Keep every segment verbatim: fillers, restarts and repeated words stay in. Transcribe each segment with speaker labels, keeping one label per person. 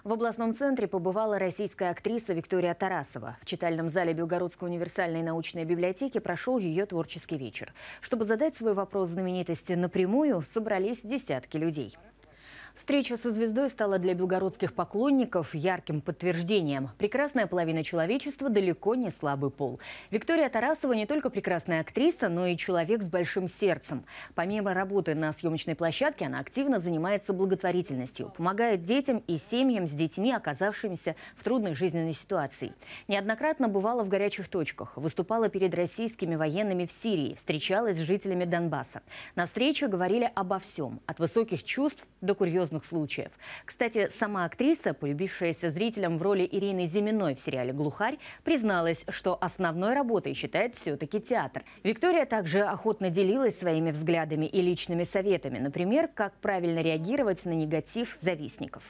Speaker 1: В областном центре побывала российская актриса Виктория Тарасова. В читальном зале Белгородской универсальной научной библиотеки прошел ее творческий вечер. Чтобы задать свой вопрос знаменитости напрямую, собрались десятки людей. Встреча со звездой стала для белгородских поклонников ярким подтверждением. Прекрасная половина человечества далеко не слабый пол. Виктория Тарасова не только прекрасная актриса, но и человек с большим сердцем. Помимо работы на съемочной площадке, она активно занимается благотворительностью. Помогает детям и семьям с детьми, оказавшимися в трудной жизненной ситуации. Неоднократно бывала в горячих точках. Выступала перед российскими военными в Сирии. Встречалась с жителями Донбасса. На встрече говорили обо всем. От высоких чувств до курьезных случаев. Кстати, сама актриса, полюбившаяся зрителям в роли Ирины Зиминой в сериале «Глухарь», призналась, что основной работой считает все-таки театр. Виктория также охотно делилась своими взглядами и личными советами. Например, как правильно реагировать на негатив завистников.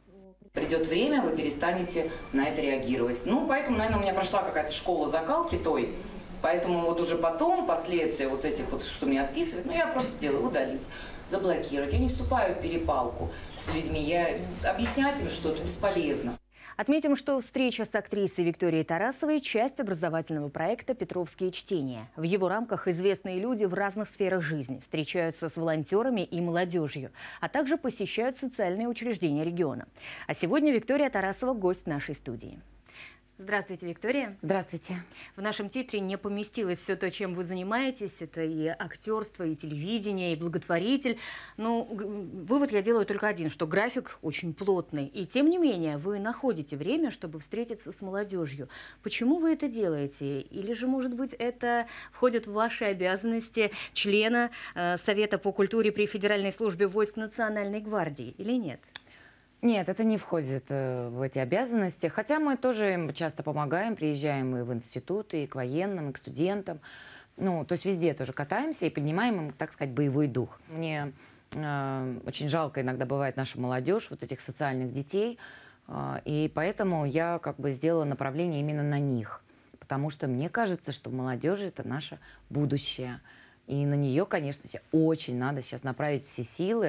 Speaker 2: Придет время, вы перестанете на это реагировать. Ну, поэтому, наверное, у меня прошла какая-то школа закалки той. Поэтому вот уже потом, последствия вот этих вот, что мне отписывают, ну, я просто делаю удалить, заблокировать. Я не вступаю в перепалку с людьми. Я объяснять им, что это бесполезно.
Speaker 1: Отметим, что встреча с актрисой Викторией Тарасовой – часть образовательного проекта «Петровские чтения». В его рамках известные люди в разных сферах жизни встречаются с волонтерами и молодежью, а также посещают социальные учреждения региона. А сегодня Виктория Тарасова – гость нашей студии. Здравствуйте, Виктория.
Speaker 3: Здравствуйте.
Speaker 1: В нашем титре не поместилось все то, чем вы занимаетесь. Это и актерство, и телевидение, и благотворитель. Но вывод я делаю только один, что график очень плотный. И тем не менее, вы находите время, чтобы встретиться с молодежью. Почему вы это делаете? Или же, может быть, это входит в ваши обязанности члена э, Совета по культуре при Федеральной службе войск Национальной гвардии, или нет?
Speaker 3: Нет, это не входит э, в эти обязанности. Хотя мы тоже им часто помогаем, приезжаем и в институты, и к военным, и к студентам. Ну, то есть везде тоже катаемся и поднимаем им, так сказать, боевой дух. Мне э, очень жалко иногда бывает наша молодежь, вот этих социальных детей. Э, и поэтому я как бы сделала направление именно на них. Потому что мне кажется, что молодежь – это наше будущее. И на нее, конечно, очень надо сейчас направить все силы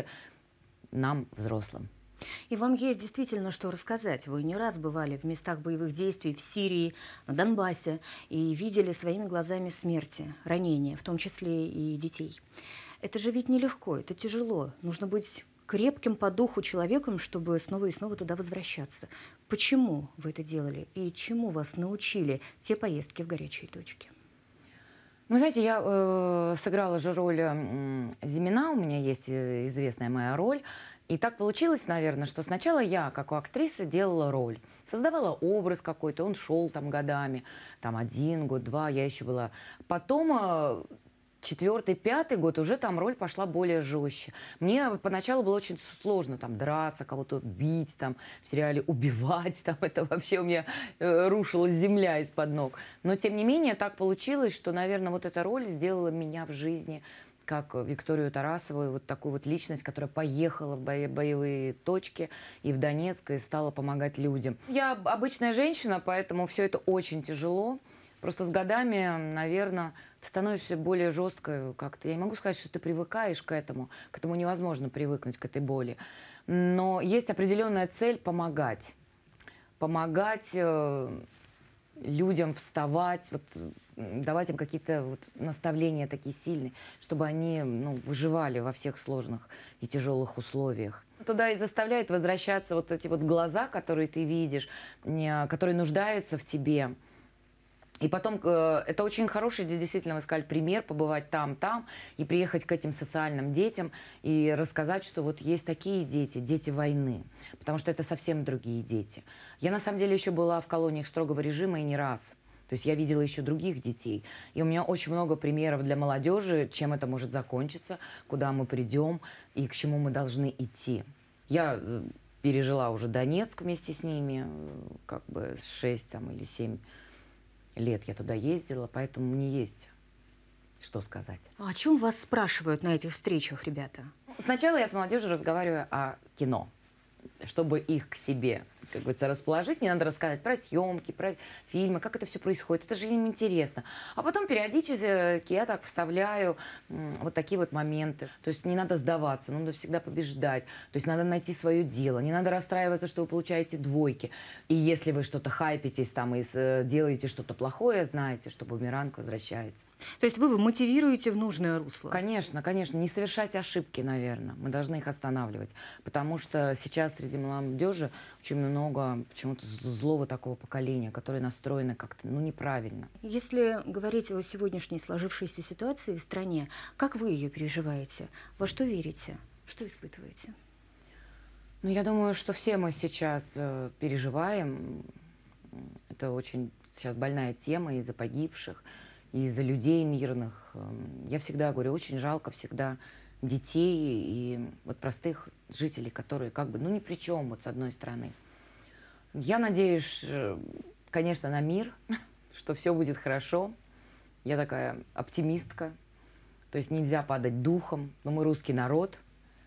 Speaker 3: нам, взрослым.
Speaker 1: И вам есть действительно что рассказать. Вы не раз бывали в местах боевых действий в Сирии, на Донбассе и видели своими глазами смерти, ранения, в том числе и детей. Это же ведь нелегко, это тяжело. Нужно быть крепким по духу человеком, чтобы снова и снова туда возвращаться. Почему вы это делали и чему вас научили те поездки в горячие точки?
Speaker 3: Ну, знаете, я э, сыграла же роль э, Зимина, у меня есть известная моя роль. И так получилось, наверное, что сначала я, как у актрисы, делала роль. Создавала образ какой-то, он шел там годами, там один год, два, я еще была. Потом четвертый, пятый год уже там роль пошла более жестче. Мне поначалу было очень сложно там драться, кого-то бить, там в сериале убивать, там это вообще у меня э, рушилась земля из-под ног. Но тем не менее так получилось, что, наверное, вот эта роль сделала меня в жизни как Викторию Тарасову, вот такую вот личность, которая поехала в бои, боевые точки и в Донецк, и стала помогать людям. Я обычная женщина, поэтому все это очень тяжело. Просто с годами, наверное, ты становишься более жесткой как-то. Я не могу сказать, что ты привыкаешь к этому. К этому невозможно привыкнуть, к этой боли. Но есть определенная цель – помогать. Помогать э, людям вставать, вот, давать им какие-то вот наставления такие сильные, чтобы они ну, выживали во всех сложных и тяжелых условиях. Туда и заставляет возвращаться вот эти вот глаза, которые ты видишь, которые нуждаются в тебе. И потом, это очень хороший, действительно, вы сказали, пример, побывать там, там, и приехать к этим социальным детям, и рассказать, что вот есть такие дети, дети войны, потому что это совсем другие дети. Я, на самом деле, еще была в колониях строгого режима и не раз. То есть я видела еще других детей. И у меня очень много примеров для молодежи, чем это может закончиться, куда мы придем и к чему мы должны идти. Я пережила уже Донецк вместе с ними, как бы шесть там, или семь лет я туда ездила, поэтому мне есть что сказать.
Speaker 1: А о чем вас спрашивают на этих встречах, ребята?
Speaker 3: Сначала я с молодежью разговариваю о кино, чтобы их к себе как говорится, расположить, мне надо рассказать про съемки, про фильмы, как это все происходит. Это же им интересно. А потом периодически я так вставляю вот такие вот моменты. То есть не надо сдаваться, надо всегда побеждать. То есть надо найти свое дело. Не надо расстраиваться, что вы получаете двойки. И если вы что-то хайпитесь там и делаете что-то плохое, знаете, что бумеранг возвращается.
Speaker 1: То есть вы мотивируете в нужное русло?
Speaker 3: Конечно, конечно. Не совершать ошибки, наверное. Мы должны их останавливать. Потому что сейчас среди молодежи очень много почему-то злого такого поколения, которые настроены как-то ну, неправильно.
Speaker 1: Если говорить о сегодняшней сложившейся ситуации в стране, как вы ее переживаете? Во что верите? Что испытываете?
Speaker 3: Ну, я думаю, что все мы сейчас э, переживаем. Это очень сейчас больная тема из-за погибших, из-за людей мирных. Я всегда говорю, очень жалко всегда детей и вот простых жителей, которые как бы, ну, ни при чем, вот с одной стороны. Я надеюсь, конечно, на мир, что все будет хорошо. Я такая оптимистка, то есть нельзя падать духом, но мы русский народ,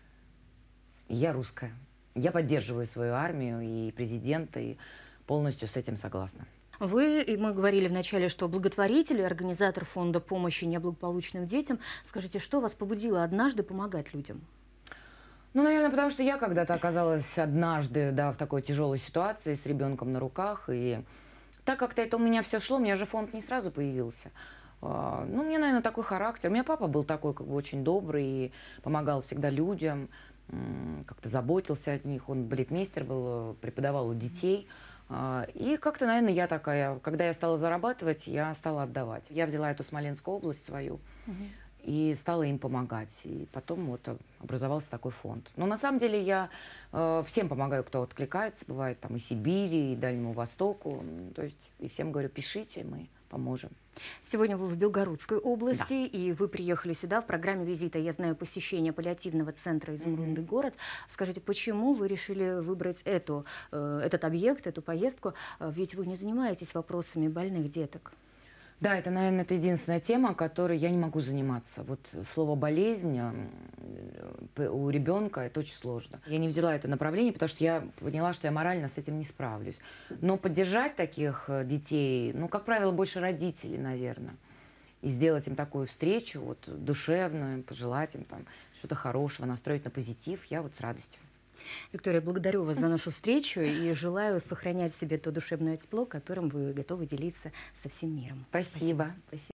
Speaker 3: и я русская. Я поддерживаю свою армию и президента, и полностью с этим согласна.
Speaker 1: Вы, и мы говорили вначале, что благотворитель и организатор фонда помощи неблагополучным детям. Скажите, что вас побудило однажды помогать людям?
Speaker 3: Ну, наверное, потому что я когда-то оказалась однажды, да, в такой тяжелой ситуации с ребенком на руках. И так как-то это у меня все шло, у меня же фонд не сразу появился. Ну, у меня, наверное, такой характер. У меня папа был такой, как бы, очень добрый и помогал всегда людям, как-то заботился от них. Он балетмейстер был, преподавал у детей. И как-то, наверное, я такая, когда я стала зарабатывать, я стала отдавать. Я взяла эту Смоленскую область свою угу. и стала им помогать. И потом вот образовался такой фонд. Но на самом деле я э, всем помогаю, кто откликается. Бывает там и Сибири, и Дальнему Востоку. То есть и всем говорю, пишите, мы поможем.
Speaker 1: Сегодня вы в Белгородской области,
Speaker 3: да.
Speaker 1: и вы приехали сюда в программе визита, я знаю, посещение паллиативного центра «Изумрудный mm-hmm. город». Скажите, почему вы решили выбрать эту, э, этот объект, эту поездку? Ведь вы не занимаетесь вопросами больных деток.
Speaker 3: Да, это, наверное, это единственная тема, которой я не могу заниматься. Вот слово «болезнь» у ребенка это очень сложно. Я не взяла это направление, потому что я поняла, что я морально с этим не справлюсь. Но поддержать таких детей, ну, как правило, больше родителей, наверное. И сделать им такую встречу, вот, душевную, пожелать им там что-то хорошего, настроить на позитив, я вот с радостью.
Speaker 1: Виктория, благодарю вас за нашу встречу и желаю сохранять в себе то душевное тепло, которым вы готовы делиться со всем миром.
Speaker 3: Спасибо. Спасибо.